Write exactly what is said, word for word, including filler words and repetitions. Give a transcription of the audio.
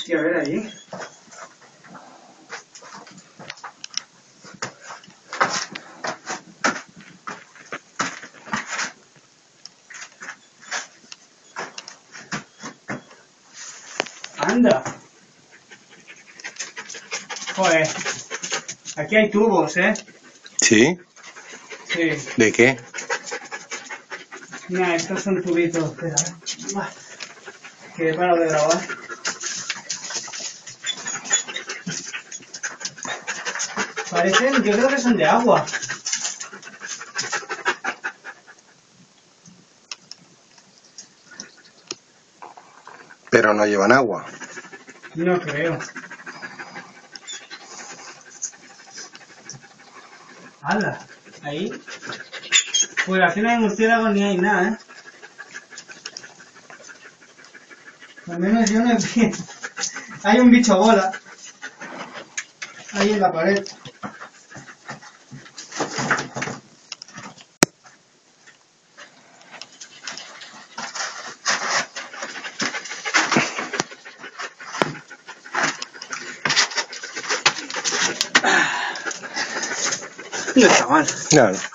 Hostia, a ver ahí. Anda. Joder. Aquí hay tubos, ¿eh? ¿Sí? Sí. ¿De qué? Mira, estos son tubitos. Espera, ¿eh? Que he parado de grabar. Parecen, yo creo que son de agua. Pero no llevan agua. No creo. ¡Hala! Ahí. Pues aquí no hay murciélagos ni hay nada, ¿eh? Al menos yo no he visto. Hay un bicho bola. Ahí en la pared. No está mal. Claro.